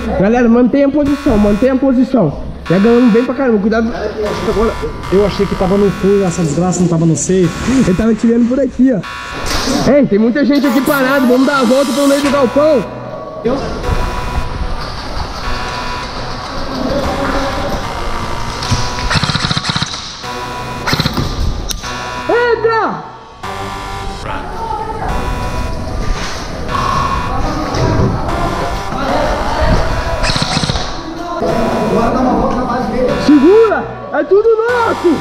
Galera, mantenha a posição, mantenha a posição. Tá ganhando bem pra caramba, cuidado. Agora, eu achei que tava no full, essa desgraça não tava no safe. Ele tava tirando por aqui, ó. Ei, tem muita gente aqui parado, vamos dar a volta pelo meio do galpão. Entra! Segura! É tudo nosso!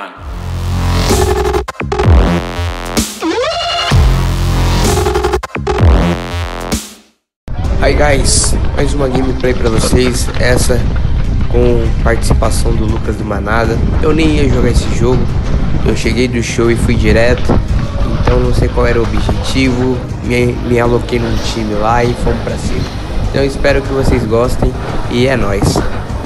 Hi guys, mais uma gameplay pra vocês, essa com participação do Lucas do Manada. Eu nem ia jogar esse jogo, eu cheguei do show e fui direto, então não sei qual era o objetivo, me aloquei num time lá e fomos pra cima. Então espero que vocês gostem e é nóis.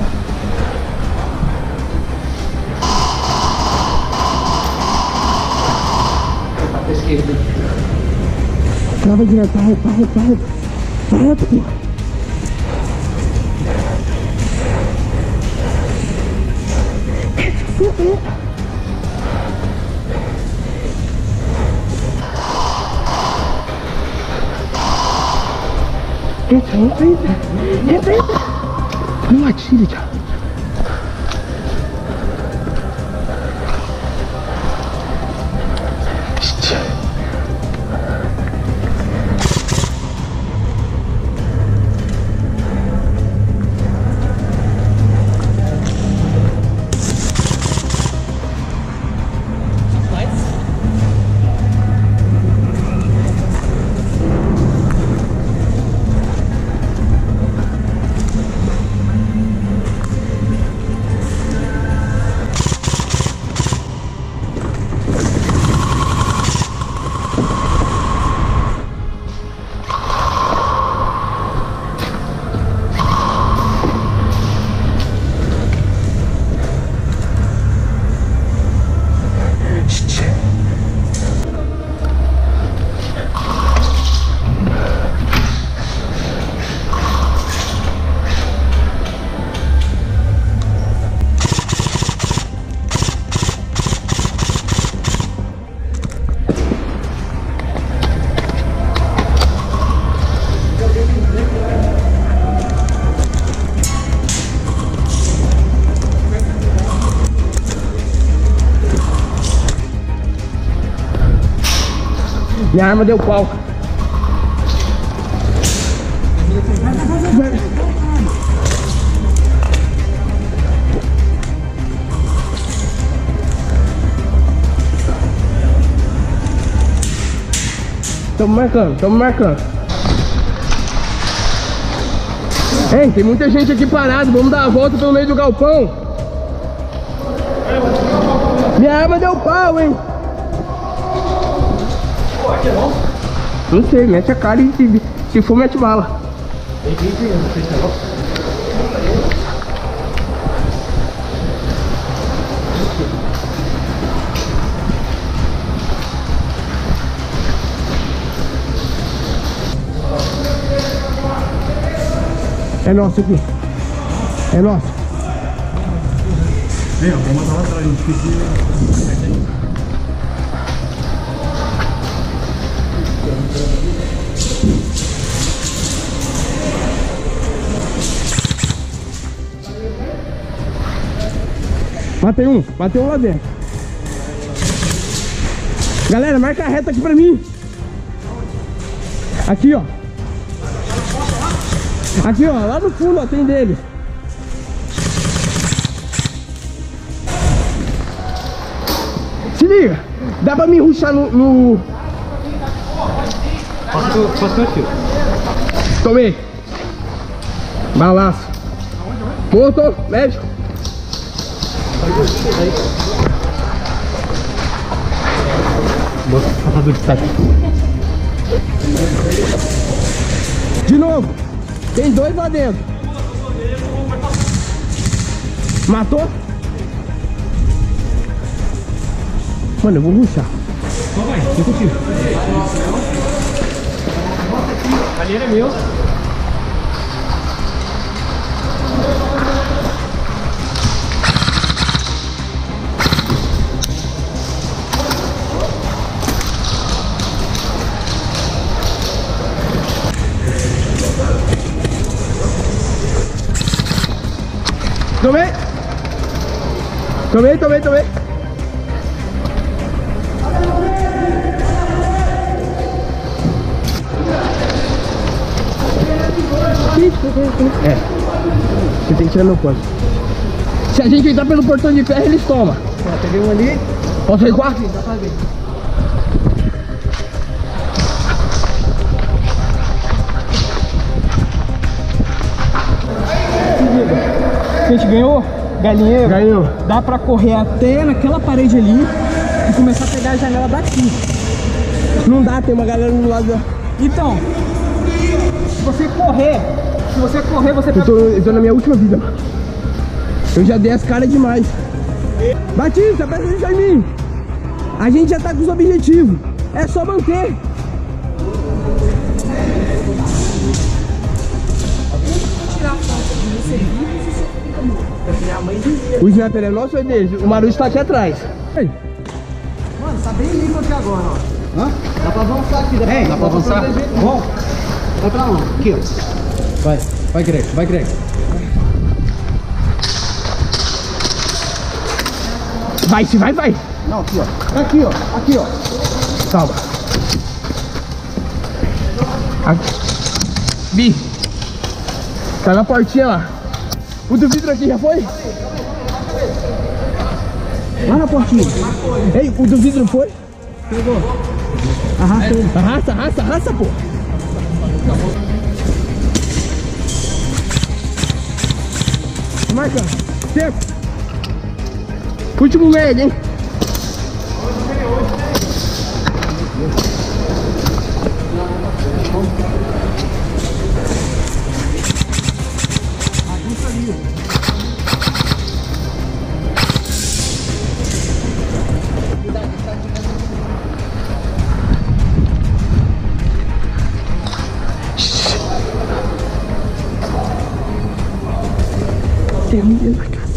Trava direto, tá reto, pô. Entra. Não atire, Thiago. Minha arma deu pau. Tamo marcando. Ei, tem muita gente aqui parado, vamos dar a volta pelo meio do galpão. Minha arma deu pau, hein? Não sei, mete a cara e se for, mete bala. É nosso aqui. É nosso. Vem, ó, vamos mandar lá atrás, Matei um lá dentro. Galera, marca a reta aqui pra mim. Aqui, ó. Aqui, ó, lá no fundo, ó, tem dele. Se liga, dá pra me rushar no... Passou aqui. Tomei. Balaço. Morto, médico. De novo. Tem dois lá dentro. Matou? Mano, eu vou rushar. Só vai, eu consigo. Ali era meu. Tomei. É. Você tem que tirar meu ponto. Se a gente entrar pelo portão de ferro, eles tomam. Peguei um ali. Posso recuar? Dá pra ver. A gente ganhou, galinheiro. Ganhou. Dá pra correr até naquela parede ali e começar a pegar a janela daqui. Não dá, tem uma galera do lado da... Então, se você correr, você Eu tô na minha última vida, mano. Eu já dei as caras demais. Batista, presta atenção em mim. A gente já tá com os objetivos. É só manter. O sniper é nosso ou é deles? O Marujo tá aqui atrás. Mano, tá bem limpo aqui agora, ó. Hã? Dá pra avançar aqui, dá pra avançar? Bom, vai pra onde? Aqui, ó. Vai, Greg. Vai. Não, aqui, ó. Aqui, ó. Calma. Aqui. Bi. Tá na portinha lá. O do vidro aqui já foi? Lá na portinha. Ei, o do vidro foi? Pegou. Arrasta ele. Arrasta, pô. Marca. Tempo. Último leg, hein? Tem um dia na casa.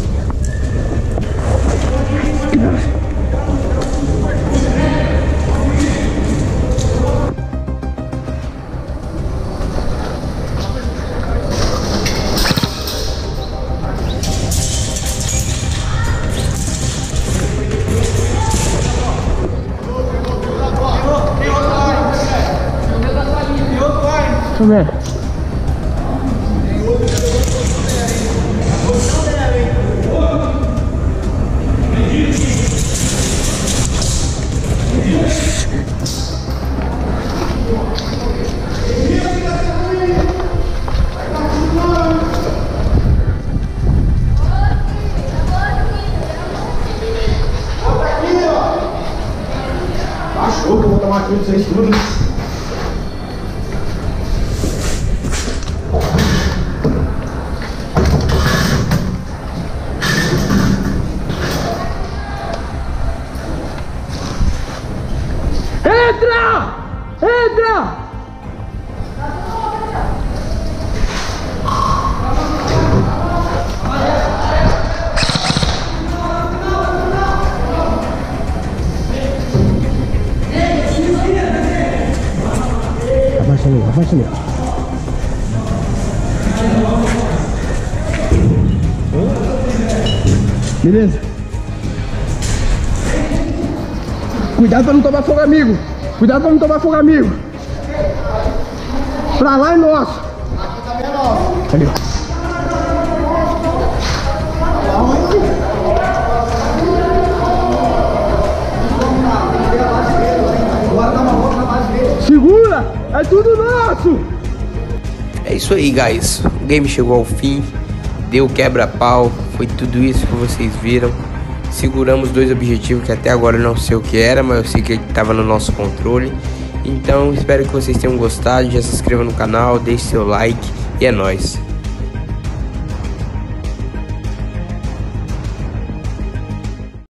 Deixa eu ver. Achou que eu vou tomar aqui pra vocês tudo. Entra! Abaixa ali. Beleza. Cuidado pra não tomar fogo, amigo. Pra lá é nosso. Aqui também é nosso. Ali. Segura! É tudo nosso! É isso aí, guys. O game chegou ao fim. Deu quebra-pau. Foi tudo isso que vocês viram. Seguramos 2 objetivos que até agora eu não sei o que era, mas eu sei que estava no nosso controle. Então espero que vocês tenham gostado. Já se inscreva no canal, deixe seu like e é nóis.